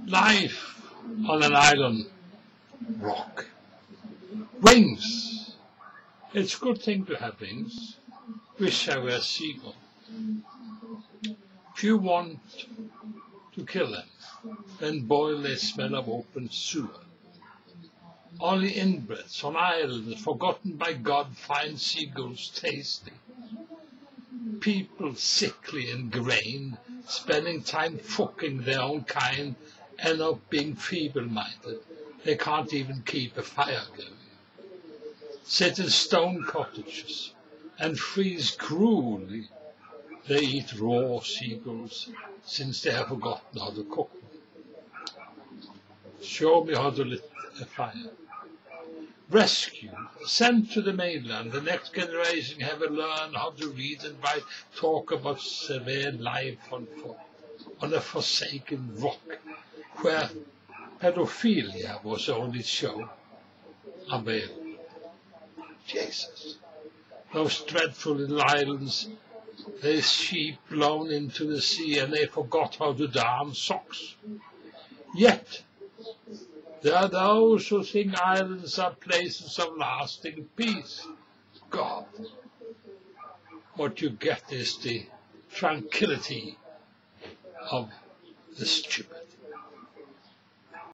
Life on an island rock. Wings. It's a good thing to have wings. Wish I were a seagull. If you want to kill them, then boil their smell of open sewer. Only inbreds on islands forgotten by God find seagulls tasty. People sickly and grained, spending time fucking their own kind, end up being feeble-minded. They can't even keep a fire going. Sit in stone cottages and freeze cruelly. They eat raw seagulls since they have forgotten how to cook them. Show me how to lit a fire. Rescue, sent to the mainland, the next generation have to learn how to read and write, talk about severe life on a forsaken rock, where pedophilia was the only show available. Jesus, those dreadful little islands, there's sheep blown into the sea and they forgot how to darn socks. Yet, there are those who think islands are places of lasting peace. God, what you get is the tranquility of the stupid.